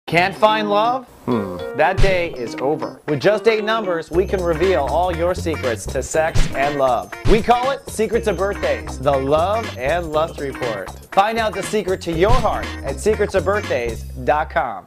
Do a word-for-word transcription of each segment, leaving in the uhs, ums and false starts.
Can't find love? Hmm. That day is over. With just eight numbers, we can reveal all your secrets to sex and love. We call it Secrets of Birthdays, the Love and Lust Report. Find out the secret to your heart at secrets of birthdays dot com.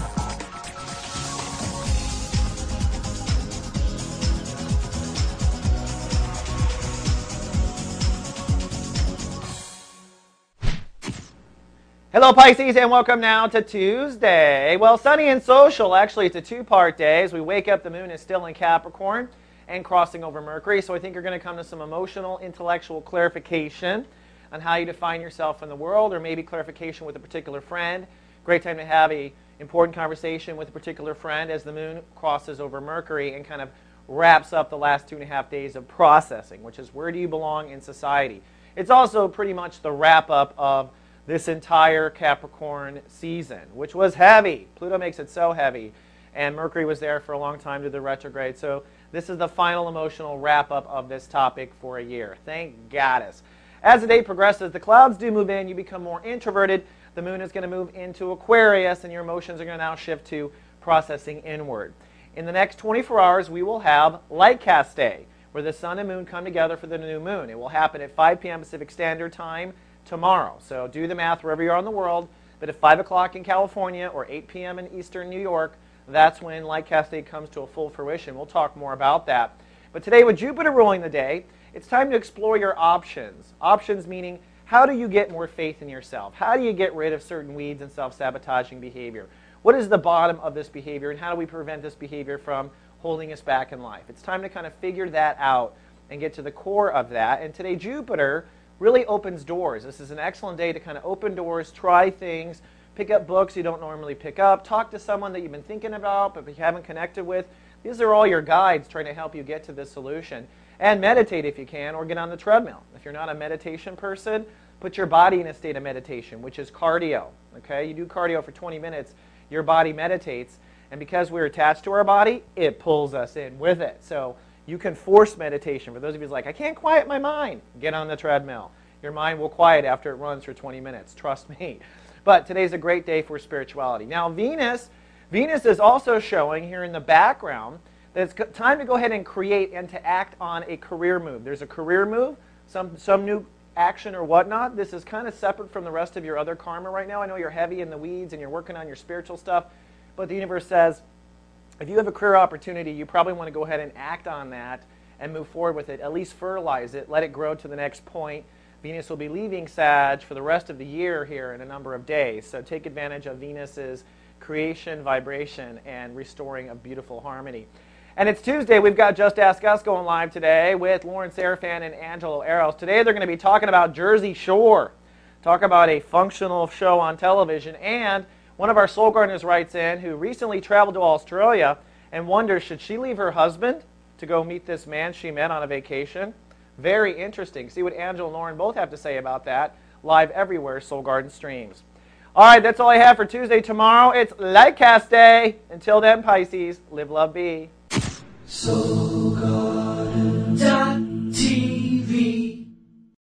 Hello Pisces, and welcome now to Tuesday. Well, sunny and social, actually it's a two-part day. As we wake up, the moon is still in Capricorn and crossing over Mercury, so I think you're going to come to some emotional, intellectual clarification on how you define yourself in the world, or maybe clarification with a particular friend. Great time to have a important conversation with a particular friend as the moon crosses over Mercury and kind of wraps up the last two and a half days of processing, which is where do you belong in society. It's also pretty much the wrap-up of this entire Capricorn season, which was heavy. Pluto makes it so heavy, and Mercury was there for a long time to the retrograde. So this is the final emotional wrap-up of this topic for a year. Thank Goddess. As the day progresses, the clouds do move in. You become more introverted. The moon is going to move into Aquarius, and your emotions are going to now shift to processing inward. In the next twenty-four hours, we will have Light Cast Day, where the sun and moon come together for the new moon. It will happen at five p m Pacific Standard Time tomorrow. So do the math wherever you are in the world, but at five o'clock in California or eight p m in Eastern New York, that's when Light Cast Day comes to a full fruition. We'll talk more about that. But today, with Jupiter ruling the day, it's time to explore your options. Options meaning, how do you get more faith in yourself? How do you get rid of certain weeds and self-sabotaging behavior? What is the bottom of this behavior, and how do we prevent this behavior from holding us back in life? It's time to kind of figure that out and get to the core of that. And today, Jupiter really opens doors. This is an excellent day to kind of open doors, try things, pick up books you don't normally pick up, talk to someone that you've been thinking about but you haven't connected with. These are all your guides trying to help you get to this solution. And meditate if you can, or get on the treadmill. If you're not a meditation person, put your body in a state of meditation, which is cardio. Okay? You do cardio for twenty minutes, your body meditates, and because we're attached to our body, it pulls us in with it. So you can force meditation. For those of you who's like, I can't quiet my mind, get on the treadmill. Your mind will quiet after it runs for twenty minutes. Trust me. But today's a great day for spirituality. Now, Venus, Venus is also showing here in the background that it's time to go ahead and create and to act on a career move. There's a career move, some, some new action or whatnot. This is kind of separate from the rest of your other karma right now. I know you're heavy in the weeds and you're working on your spiritual stuff, but the universe says, if you have a career opportunity, you probably want to go ahead and act on that and move forward with it. At least fertilize it. Let it grow to the next point. Venus will be leaving Sag for the rest of the year here in a number of days. So take advantage of Venus's creation, vibration, and restoring of beautiful harmony. And it's Tuesday. We've got Just Ask Us going live today with Lauren Serafan and Angelo Eros. Today they're going to be talking about Jersey Shore. Talk about a functional show on television. And one of our soul gardeners writes in who recently traveled to Australia and wonders, should she leave her husband to go meet this man she met on a vacation? Very interesting. See what Angela and Lauren both have to say about that. Live everywhere, Soul Garden streams. All right, that's all I have for Tuesday. Tomorrow, it's Light Cast Day. Until then, Pisces, live, love, be. Soul Garden.